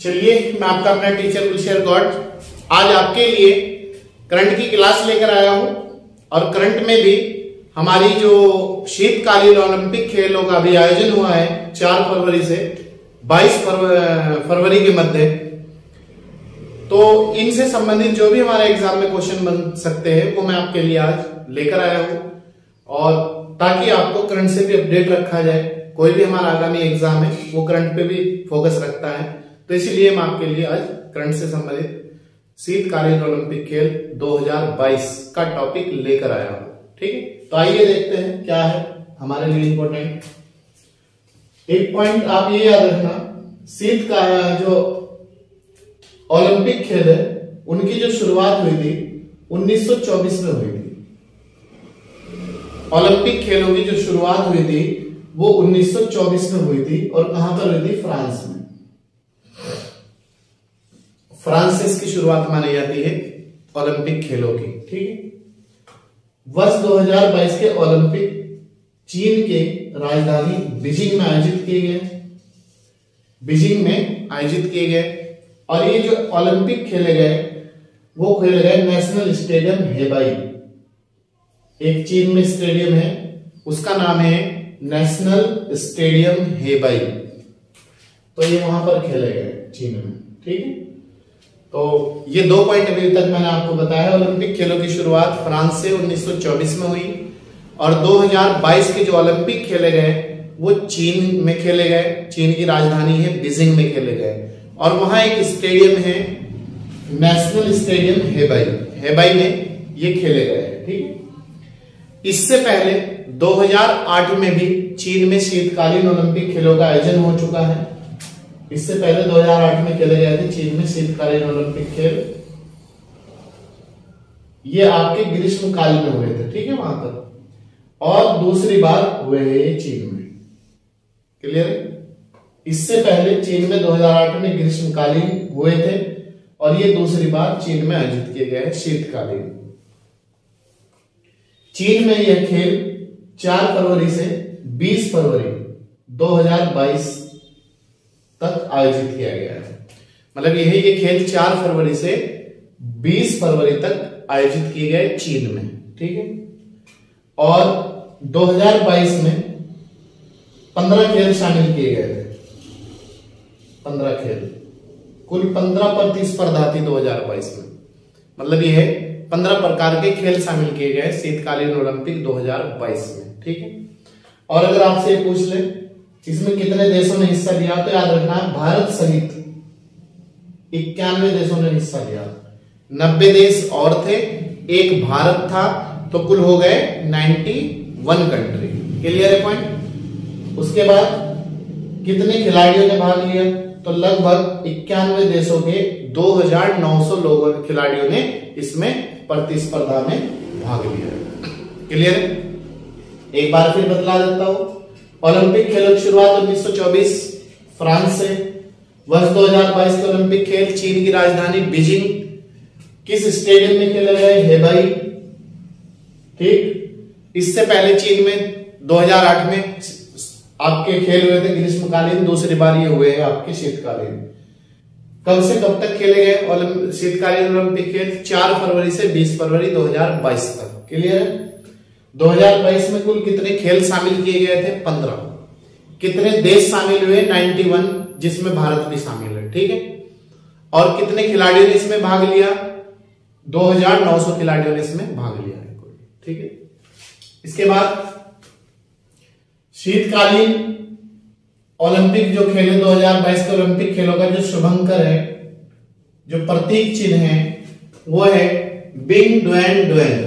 चलिए, मैं आपका अपना टीचर गुलशेर गॉड आज आपके लिए करंट की क्लास लेकर आया हूं। और करंट में भी हमारी जो शीतकालीन ओलंपिक खेलों का भी आयोजन हुआ है 4 फरवरी से 22 फरवरी के मध्य, तो इनसे संबंधित जो भी हमारे एग्जाम में क्वेश्चन बन सकते हैं वो मैं आपके लिए आज लेकर आया हूं, और ताकि आपको करंट से भी अपडेट रखा जाए। कोई भी हमारा आगामी एग्जाम है वो करंट पे भी फोकस रखता है, तो इसीलिए मैं आपके लिए आज करंट से संबंधित शीतकालीन ओलंपिक खेल 2022 का टॉपिक लेकर आया हूं। ठीक है, तो आइए देखते हैं क्या है हमारे लिए इंपॉर्टेंट। एक पॉइंट आप ये याद रखना, शीत का जो ओलंपिक खेल है उनकी जो शुरुआत हुई थी 1924 में हुई थी। ओलंपिक खेलों की जो शुरुआत हुई थी वो 1924 में हुई थी, और कहां पर हुई थी? फ्रांस में। फ्रांस से इसकी शुरुआत मानी जाती है ओलंपिक खेलों की। ठीक है, वर्ष 2022 के ओलंपिक चीन के राजधानी बीजिंग में आयोजित किए गए। और ये जो ओलंपिक खेले गए वो खेले गए नेशनल स्टेडियम हेबाई। एक चीन में स्टेडियम है, उसका नाम है नेशनल स्टेडियम हेबाई। तो ये वहां पर खेले गए चीन में। ठीक है, तो ये 2 पॉइंट अभी तक मैंने आपको बताया। ओलंपिक खेलों की शुरुआत फ्रांस से 1924 में हुई, और 2022 के जो ओलंपिक खेले गए वो चीन में खेले गए। चीन की राजधानी है बीजिंग में खेले गए, और वहां एक स्टेडियम है नेशनल स्टेडियम हेबाई में ये खेले गए। ठीक है, इससे पहले 2008 में भी चीन में शीतकालीन ओलंपिक खेलों का आयोजन हो चुका है। इससे पहले 2008 में खेले गए थे चीन में शीतकालीन ओलंपिक खेल। ये आपके ग्रीष्मकाल में हुए थे। ठीक है, वहां पर, और दूसरी बार हुए हैं चीन में। क्लियर है? इससे पहले चीन में 2008 में ग्रीष्मकालीन हुए थे, और ये दूसरी बार चीन में आयोजित किए गए हैं शीतकालीन। चीन में यह खेल 4 फरवरी से 20 फरवरी 2022 तक आयोजित किया गया है। मतलब ये खेल 4 फरवरी से 20 फरवरी तक आयोजित किए गए चीन में। ठीक है, और 2022 में 15 खेल शामिल किए गए थे। 15 खेल, कुल 15 प्रतिस्पर्धा थी 2022 में। मतलब ये 15 प्रकार के खेल शामिल किए गए शीतकालीन ओलंपिक 2022 में। ठीक है, और अगर आपसे पूछ ले इसमें कितने देशों ने हिस्सा लिया, तो याद रखना भारत सहित 91 देशों ने हिस्सा लिया। 90 देश और थे, एक भारत था, तो कुल हो गए 91 कंट्री। क्लियर है पॉइंट? उसके बाद कितने खिलाड़ियों ने भाग लिया, तो लगभग 91 देशों के 2900 खिलाड़ियों ने इसमें प्रतिस्पर्धा में भाग लिया। क्लियर है? एक बार फिर बतला देता हूं, ओलंपिक खेलों की शुरुआत 1924 फ्रांस से। वर्ष 2022 के ओलंपिक खेल चीन की राजधानी बीजिंग, किस स्टेडियम में खेले गए? हेबाई। ठीक, इससे पहले चीन में 2008 में आपके खेल हुए थे ग्रीष्मकालीन, दूसरी बार ये हुए हैं आपके शीतकालीन। कब से कब तक खेले गए शीतकालीन ओलंपिक खेल? 4 फरवरी से 20 फरवरी 2022 तक। क्लियर है? 2022 में कुल कितने खेल शामिल किए गए थे? 15। कितने देश शामिल हुए? 91, जिसमें भारत भी शामिल है। ठीक है, और कितने खिलाड़ियों ने इसमें भाग लिया? 2900 खिलाड़ियों ने इसमें भाग लिया है। ठीक है, इसके बाद शीतकालीन ओलंपिक जो खेल 2022 के ओलंपिक खेलों का जो शुभंकर है, जो प्रतीक चिन्ह है, वो है Bing Dwen Dwen.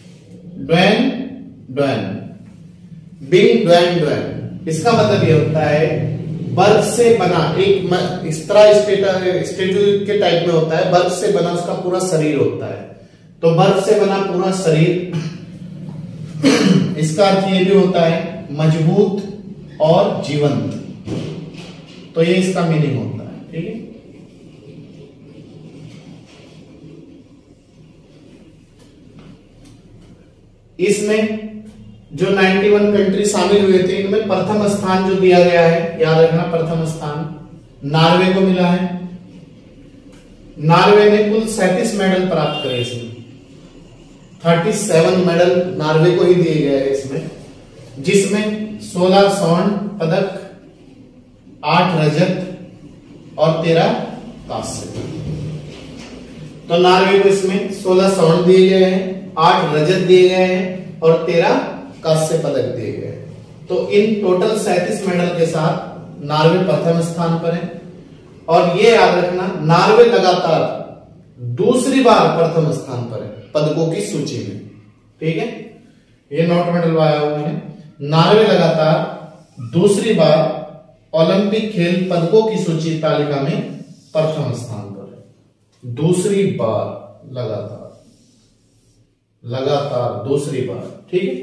Bing Dwen Dwen, इसका मतलब ये होता है बर्फ से बना एक इस तरह स्टेचू के टाइप में होता है, बर्फ से बना उसका पूरा शरीर होता है। तो बर्फ से बना पूरा शरीर, इसका अर्थ ये भी होता है मजबूत और जीवंत। तो ये इसका मीनिंग होता है। ठीक है, इसमें जो 91 कंट्री शामिल हुए थे, इनमें प्रथम स्थान जो दिया गया है, याद रखना प्रथम स्थान नॉर्वे को मिला है। नॉर्वे ने कुल 37 मेडल प्राप्त करे इसमें, 37 मेडल नॉर्वे को ही दिए गए हैं इसमें, जिसमें 16 स्वर्ण पदक, 8 रजत और 13 कांस्य। तो नॉर्वे को इसमें 16 स्वर्ण दिए गए हैं, 8 रजत दिए गए हैं और 13 कांस्य पदक दिए गए हैं। तो इन टोटल 37 मेडल के साथ नॉर्वे प्रथम स्थान पर है। और ये याद रखना, नॉर्वे लगातार दूसरी बार प्रथम स्थान पर है पदकों की सूची में, ठीक है, ये नोट में डलवाया हुआ है। नॉर्वे लगातार दूसरी बार ओलंपिक खेल पदकों की सूची तालिका में प्रथम स्थान पर है। दूसरी बार लगातार दूसरी बार, ठीक है।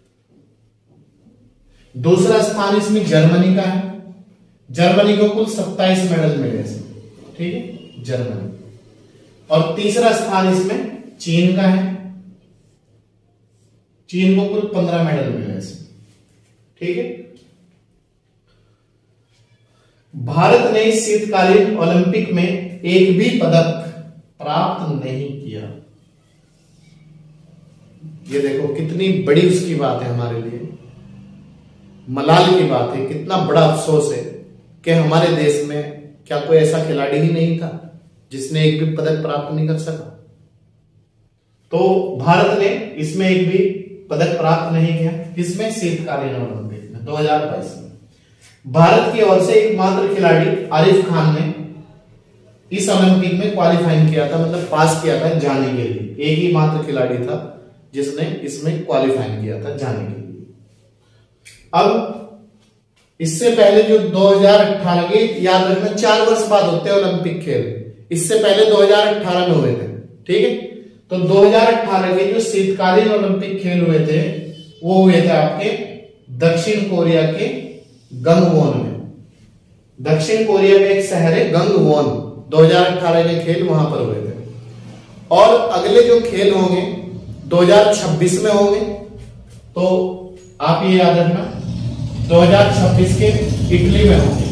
दूसरा स्थान इसमें जर्मनी का है, जर्मनी को कुल 27 मेडल मिले इसमें, ठीक है, जर्मनी। और तीसरा स्थान इसमें चीन का है, चीन को कुल 15 मेडल मिले इसमें, ठीक है। भारत ने शीतकालीन ओलंपिक में एक भी पदक प्राप्त नहीं किया। ये देखो कितनी बड़ी उसकी बात है हमारे लिए, मलाल की बात है, कितना बड़ा अफसोस है कि हमारे देश में क्या कोई ऐसा खिलाड़ी ही नहीं था जिसने एक भी पदक प्राप्त नहीं कर सका। तो भारत ने इसमें एक भी पदक प्राप्त नहीं किया, इसमें शीतकालीन ओलंपिक में 2022 में। भारत की ओर से एकमात्र खिलाड़ी आरिफ खान ने इस ओलंपिक में क्वालिफाइंग किया था, मतलब पास किया था जाने के लिए। एक ही मात्र खिलाड़ी था जिसने इसमें क्वालिफाइंग किया था जाने के लिए। अब इससे पहले जो 2018 के, याद रखना 4 वर्ष बाद होते हैं ओलंपिक खेल, इससे पहले 2018 में हुए थे, ठीक है। तो 2018 के जो शीतकालीन ओलंपिक खेल हुए थे वो हुए थे आपके दक्षिण कोरिया के गंगवोन में। दक्षिण कोरिया में एक शहर है गंगवोन, 2018 के खेल वहां पर हुए थे। और अगले जो खेल होंगे 2026 में होंगे, तो आप ये याद रखना 2026 के इटली में होंगे,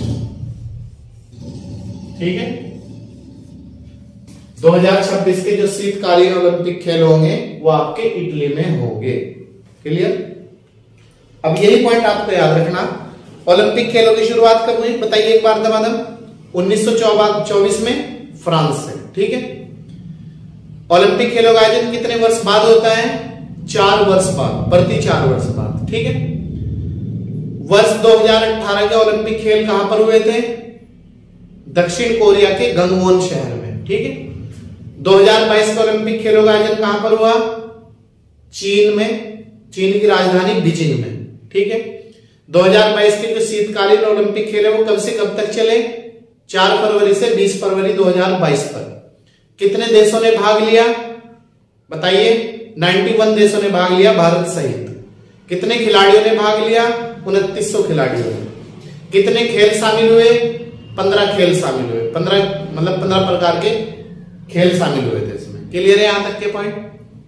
ठीक है। 2026 के जो शीतकालीन ओलंपिक खेल होंगे वो आपके इटली में होंगे, क्लियर। अब यही पॉइंट आपको याद रखना, ओलंपिक खेलों की शुरुआत कब हुई बताइए एक बार दमादम, 1924 में फ्रांस से, ठीक है। ओलंपिक खेलों का आयोजन कितने वर्ष बाद होता है? 4 वर्ष बाद, प्रति 4 वर्ष बाद, ठीक है। वर्ष 2018 के ओलंपिक खेल कहां पर हुए थे? दक्षिण कोरिया के गंगवोन शहर में, ठीक है। 2022 के ओलंपिक खेलों का आयोजन कहां पर हुआ? चीन में, चीन की राजधानी बीजिंग में, ठीक है। 2022 के जो शीतकालीन ओलंपिक खेल है वो कब से कब तक चले? 4 फरवरी से 20 फरवरी 2022 तक। कितने देशों ने भाग लिया बताइए? 91 देशों ने भाग लिया भारत सहित। कितने खिलाड़ियों ने भाग लिया? 2900 खिलाड़ियों ने। कितने खेल शामिल हुए? 15 खेल शामिल हुए, 15 प्रकार के खेल शामिल हुए थे इसमें। क्लियर है यहां तक के पॉइंट?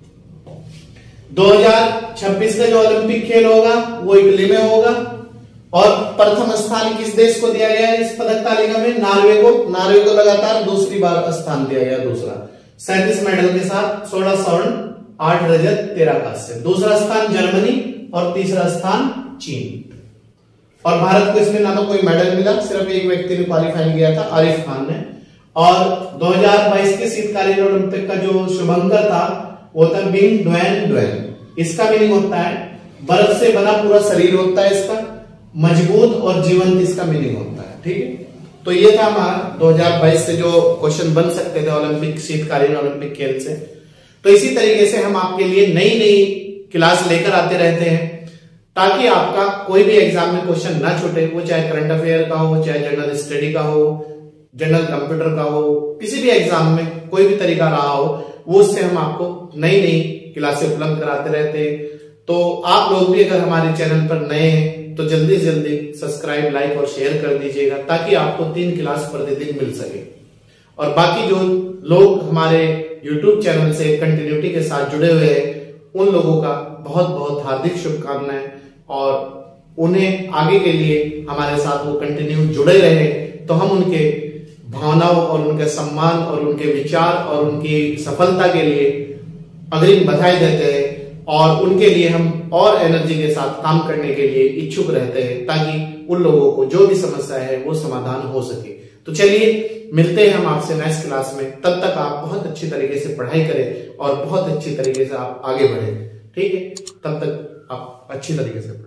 2026 का जो ओलंपिक खेल होगा वो इटली में होगा। और प्रथम स्थान किस देश को दिया गया है इस पदक तालिका में? नॉर्वे को। नॉर्वे को लगातार दूसरी बार स्थान दिया गया, दूसरा 37 मेडल के साथ 16 स्वर्ण, 8 रजत, 13 कांस्य। दूसरा स्थान जर्मनी और तीसरा स्थान चीन। और भारत को इसमें ना तो कोई मेडल मिला, सिर्फ एक व्यक्ति ने क्वालिफाई किया था, आरिफ खान ने। और 2022 के शीतकालीन ओलंपिक का जो शुभंकर था वो था बिंग ड्वेन ड्वेन। इसका मीनिंग होता है बर्फ से बना पूरा शरीर होता है इसका, मजबूत और जीवंत इसका मीनिंग होता है, ठीक है। तो ये था हमारा 2022 से जो क्वेश्चन बन सकते थे ओलंपिक, शीतकालीन ओलंपिक खेल से। तो इसी तरीके से हम आपके लिए नई नई क्लास लेकर आते रहते हैं ताकि आपका कोई भी एग्जाम में क्वेश्चन ना छूटे, वो चाहे करंट अफेयर का हो, चाहे जनरल स्टडी का हो, जनरल कंप्यूटर का हो, किसी भी एग्जाम में कोई भी तरीका रहा हो, वो उससे हम आपको नई नई क्लासें उपलब्ध कराते रहते हैं। तो आप लोग भी अगर हमारे चैनल पर नए हैं तो जल्दी से जल्दी सब्सक्राइब, लाइक और शेयर कर दीजिएगा ताकि आपको 3 क्लास प्रतिदिन मिल सके। और बाकी जो लोग हमारे YouTube चैनल से कंटिन्यूटी के साथ जुड़े हुए हैं उन लोगों का बहुत बहुत हार्दिक शुभकामनाएं, और उन्हें आगे के लिए हमारे साथ वो कंटिन्यू जुड़े रहे तो हम उनके भावनाओं और उनके सम्मान और उनके विचार और उनकी सफलता के लिए अग्रिम बधाई देते हैं और उनके लिए हम और एनर्जी के साथ काम करने के लिए इच्छुक रहते हैं ताकि उन लोगों को जो भी समस्या है वो समाधान हो सके। तो चलिए मिलते हैं हम आपसे नेक्स्ट क्लास में। तब तक आप बहुत अच्छी तरीके से पढ़ाई करें और बहुत अच्छी तरीके से आप आगे बढ़ें। ठीक है, तब तक आप अच्छी तरीके से